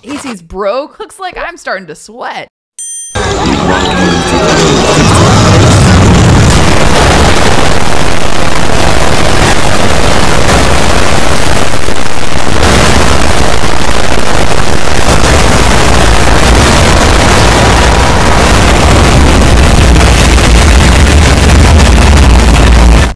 AC's broke. Looks like I'm starting to sweat.